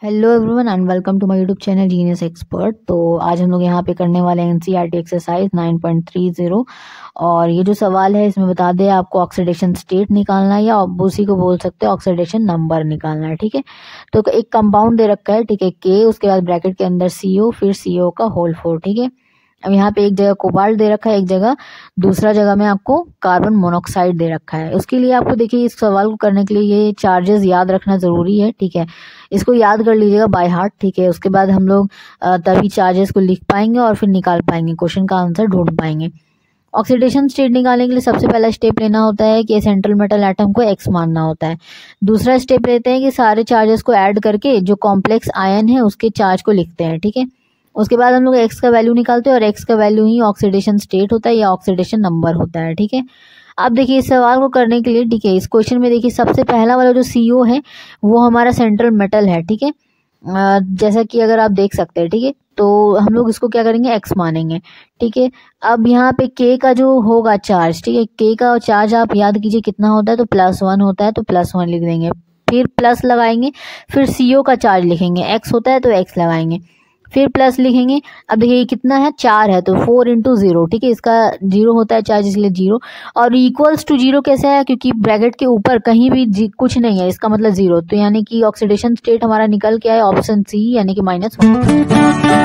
Hello everyone and welcome to my YouTube channel genius expert. तो आज हम लोग यहाँ पे करने वाले हैं एनसीईआरटी एक्सरसाइज 9.30। और ये जो सवाल है इसमें बता दे आपको ऑक्सीडेशन स्टेट निकालना है या उसी को बोल सकते हैं ऑक्सीडेशन नंबर निकालना है। ठीक है, तो एक कंपाउंड दे रखा है, ठीक है, के, उसके बाद ब्रैकेट के अंदर CO, फिर CO का होल 4। ठीक है, अब यहाँ पे एक जगह कोबाल्ट दे रखा है, एक जगह दूसरा जगह में आपको कार्बन मोनोऑक्साइड दे रखा है। उसके लिए आपको देखिए इस सवाल को करने के लिए ये चार्जेस याद रखना जरूरी है। ठीक है, इसको याद कर लीजिएगा बाय हार्ट। ठीक है, उसके बाद हम लोग तभी चार्जेस को लिख पाएंगे और फिर निकाल पाएंगे, क्वेश्चन का आंसर ढूंढ पाएंगे। ऑक्सीडेशन स्टेट निकालने के लिए सबसे पहला स्टेप लेना होता है कि सेंट्रल मेटल एटम को X मानना होता है। दूसरा स्टेप लेते हैं कि सारे चार्जेस को ऐड करके जो कॉम्प्लेक्स आयन है उसके चार्ज को लिखते हैं। ठीक है, उसके बाद हम लोग X का वैल्यू निकालते हैं और X का वैल्यू ही ऑक्सीडेशन स्टेट होता है या ऑक्सीडेशन नंबर होता है। ठीक है, अब देखिए इस सवाल को करने के लिए, ठीक है, इस क्वेश्चन में देखिए सबसे पहला वाला जो CO है वो हमारा सेंट्रल मेटल है। ठीक है, जैसा कि अगर आप देख सकते हैं, ठीक है, तो हम लोग इसको क्या करेंगे, X मानेंगे। ठीक है, अब यहाँ पे K का जो होगा चार्ज, ठीक है, K का चार्ज आप याद कीजिए कितना होता है, तो +1 होता है, तो +1 लिख देंगे, फिर प्लस लगाएंगे, फिर CO का चार्ज लिखेंगे, X होता है तो X लगाएंगे, फिर प्लस लिखेंगे। अब देखिए ये कितना है, 4 है, तो 4 × 0। ठीक है, इसका 0 होता है चार्ज, इसलिए 0। और इक्वल्स टू 0 कैसे है, क्योंकि ब्रैकेट के ऊपर कहीं भी कुछ नहीं है, इसका मतलब 0। तो यानी कि ऑक्सीडेशन स्टेट हमारा निकल के आया ऑप्शन C, यानी कि -1।